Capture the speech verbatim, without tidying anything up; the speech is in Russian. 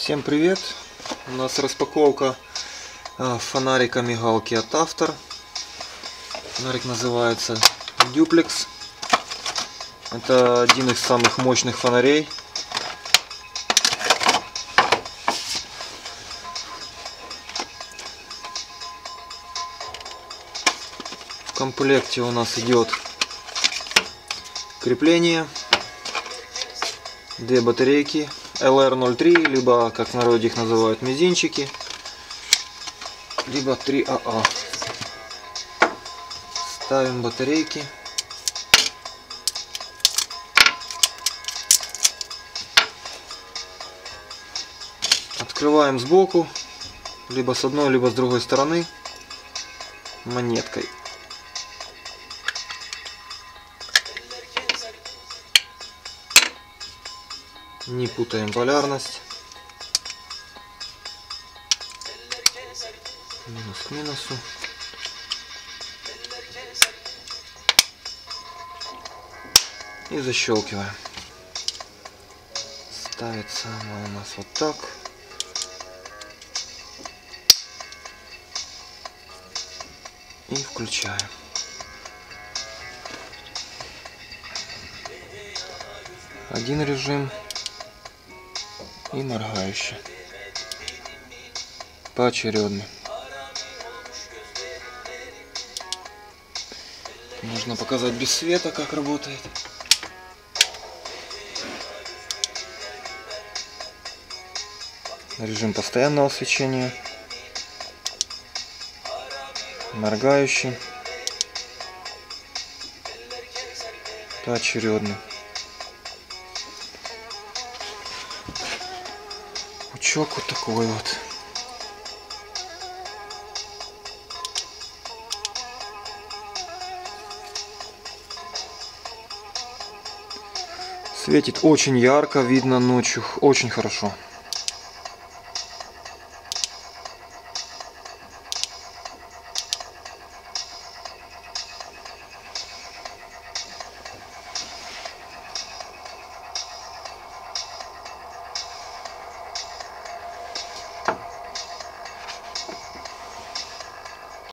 Всем привет! У нас распаковка фонарика мигалки от Автор. Фонарик называется Duplex. Это один из самых мощных фонарей. В комплекте у нас идет крепление, две батарейки эл эр ноль три, либо, как в народе их называют, мизинчики, либо три а а. Ставим батарейки. Открываем сбоку, либо с одной, либо с другой стороны, монеткой. Не путаем полярность. Минус к минусу. И защелкиваем. Ставится она у нас вот так. И включаем. Один режим. И моргающий. Поочередно. Можно показать без света, как работает. Режим постоянного освещения. Моргающий. Поочередно. Пучок вот такой вот. Светит очень ярко, видно ночью, очень хорошо.